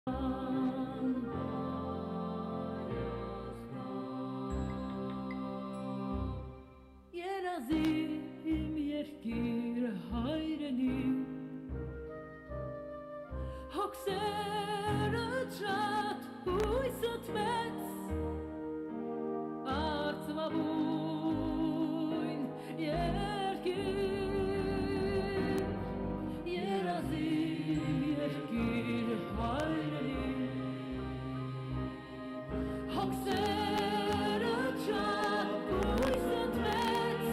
Երազիմ երկիր հայրենի հոգսերը շատ հույսոտ մեծ արծվաբույն երկիր երազիմ երկիր հայրենի հոգսերը շատ հույսոտ մեծ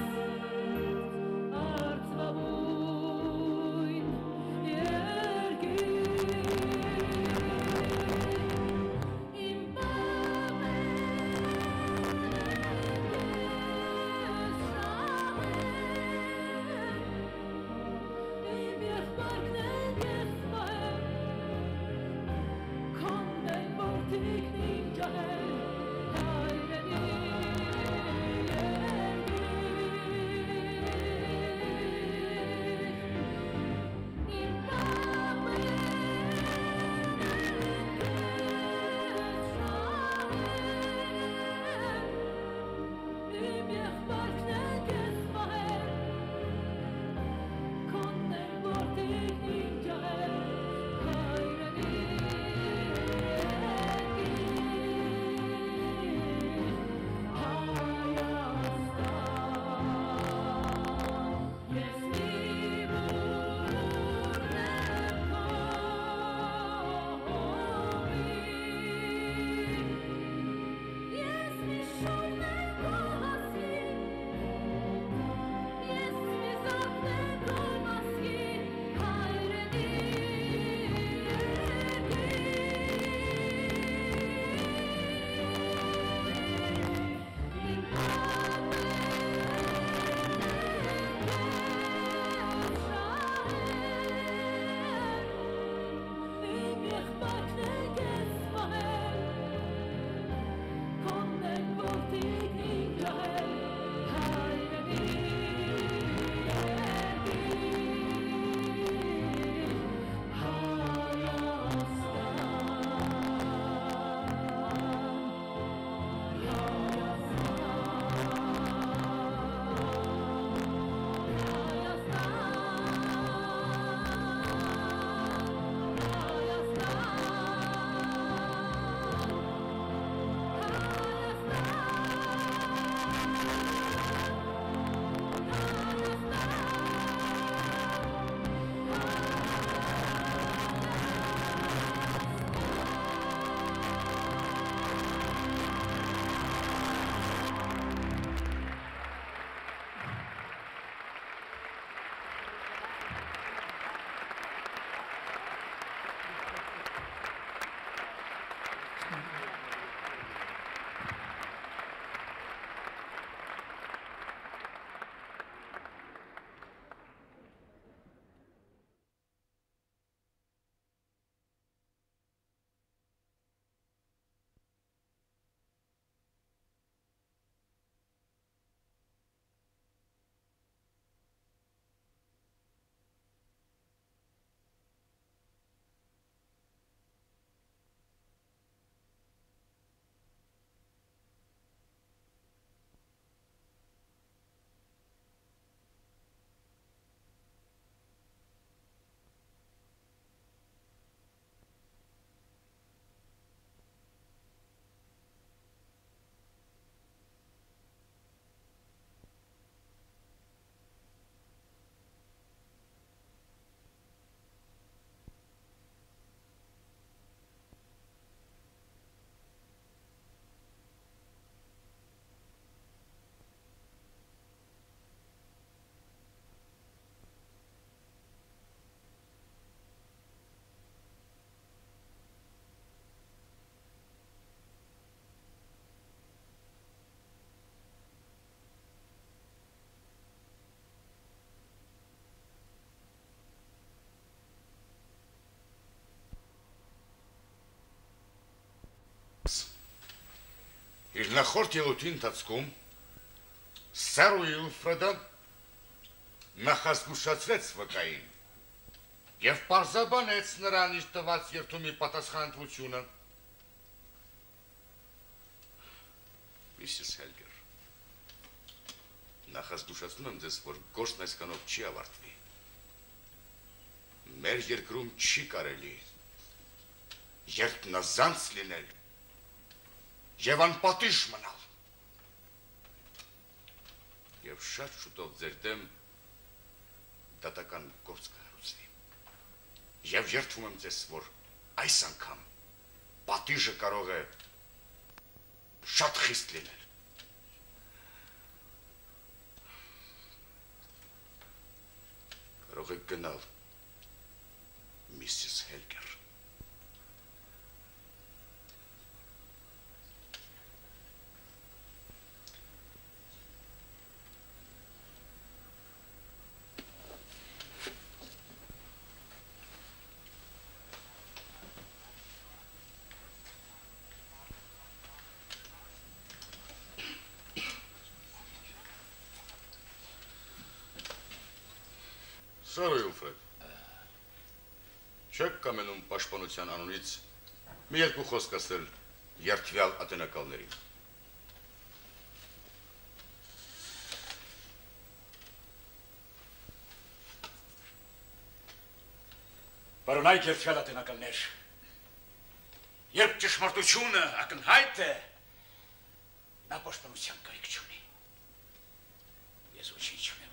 արծվաբույն երկիր իմ Իր նախորդ ելույթի ընթացքում Սառու Վիլֆրեդը նախազգուշացրեց վկային, Եվ պարզաբանեց նրան իր տված երթումի պատասխանատվությունը։ Միսիս Հելգեր, նախազգուշացնում եմ ձեզ, որ գործն այսքանով չի ավարտվի։ Մեր երկրում չի կարելի երդնազանց լինել և անպատիժ մնալ։ Եվ շատ շուտով ձեր դեմ դատական գործ կհարուցվի։ Եվ երդվում եմ ձեզ, որ այս անգամ պատիժը կարող է շատ խիստ լինել։ Կարող եք գնալ, Միսիս Հելգեր։ Սարոյ Ուլֆրեդ, չեք կամենում պաշտպանության անունից մի երկու խոսք ասել երդվյալ ատենակալներին։ Պարոնայք երդվյալ ատենակալներ, երբ ճշմարտությունը ակնհայտ է, նա պաշտպանության կարիք չունի։ Ես ոչինչ չունեմ